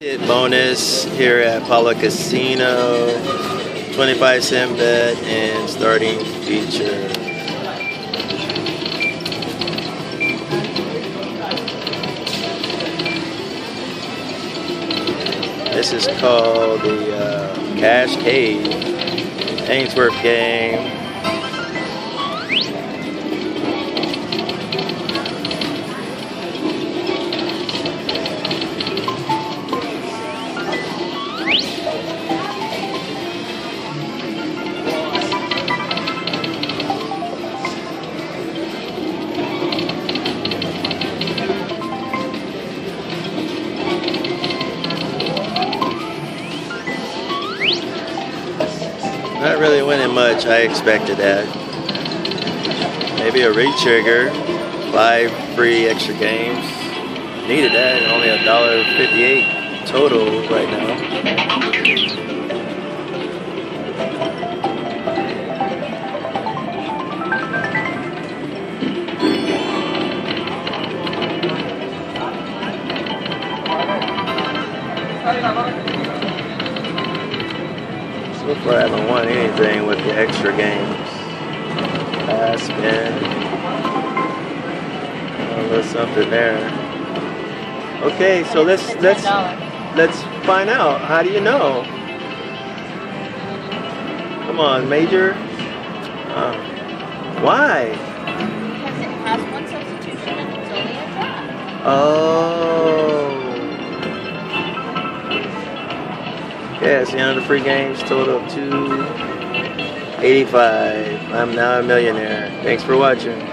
Bonus here at Apollo Casino, 25-cent bet and starting feature. This is called the Cash Cave Ainsworth game. Not really winning much. I expected that. Maybe a re-trigger. 5 free extra games. Needed that. Only $1.58 total right now. So far I haven't won anything with the extra games. Pass, spin. A little something there. Okay, so let's find out. How do you know? Come on, Major. Why? Because it has one substitution and it's only a draw. Oh. Yeah, it's the end of the free games, total of $2.85. I'm now a millionaire. Thanks for watching.